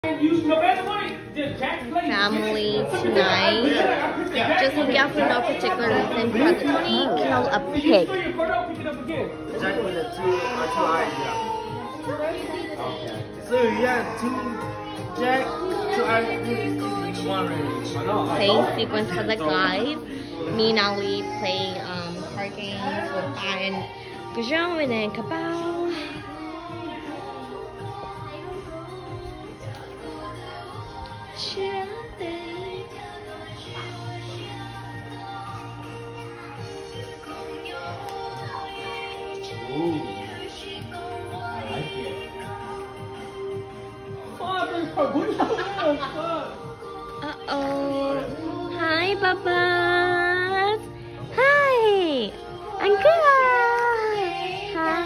Family tonight. Just looking out for no particular reason. Cousin Tony killed a pig. Jack with the two eyes, yeah. So you have two Jack, two eyes, one ring. Playing sequence for the guys. Me and Ali playing card games with Brian, Gajon, and Kabao. Ooh, I like it. Uh-oh. Hi, Babas. Hi. I'm good. Hi.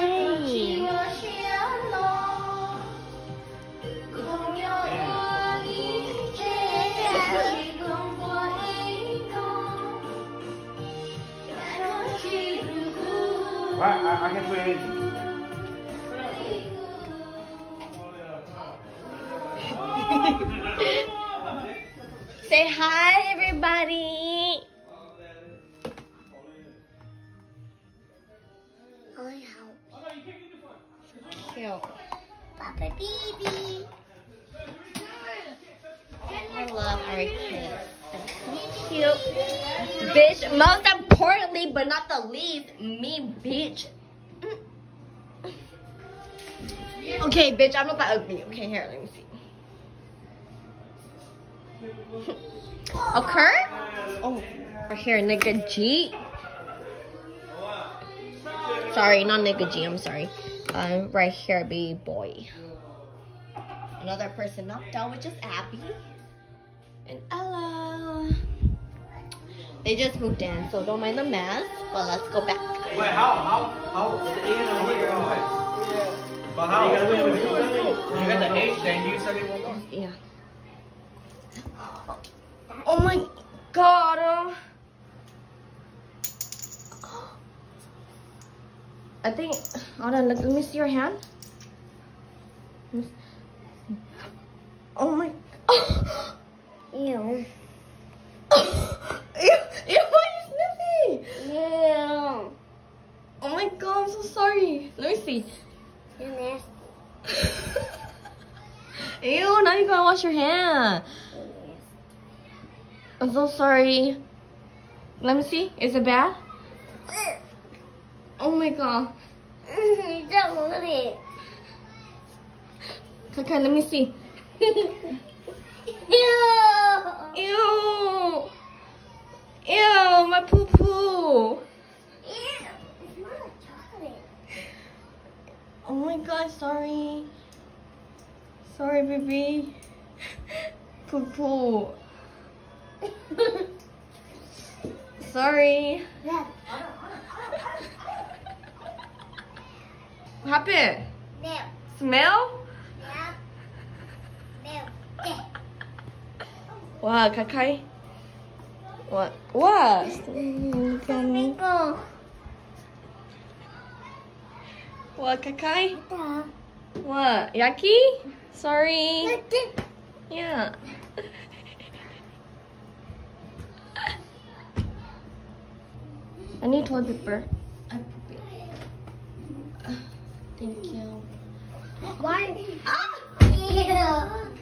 I can put it in. Say hi, everybody. Cute. Papa baby. I love our kids. Cute. Bitch, most importantly, but not the least, me, bitch. Okay, bitch, I'm not that ugly. Okay, here, let me see. Okay? Oh, right here, nigga G. Sorry, not nigga G, I'm sorry. Right here, baby boy. Another person knocked out, which is Abby. And Ella. They just moved in, so don't mind the mess. But let's go back. Wait, how? But how? You got the H, then you said it one more? Yeah. Oh my god. I think. Hold on, let me see your hand. Oh my. Ew. Ew, why are you sniffing? Ew. Oh my god, I'm so sorry. Let me see. You're nasty. Ew, now you gotta wash your hand. I'm so sorry. Let me see. Is it bad? Oh my god. Don't look at it. Okay, let me see. Ew. Ew. Ew, my poo poo. It's not chocolate. Oh my god, sorry. Sorry, baby. Poo poo. Sorry. Yeah. What happened? No. Smell? Yeah. No. Yeah. Wow, Kakai. What? What? Go. What, Kakai? Yeah. What? Yaki? Sorry. Yeah. I need toilet paper. Thank you. Why? Ah! Ew.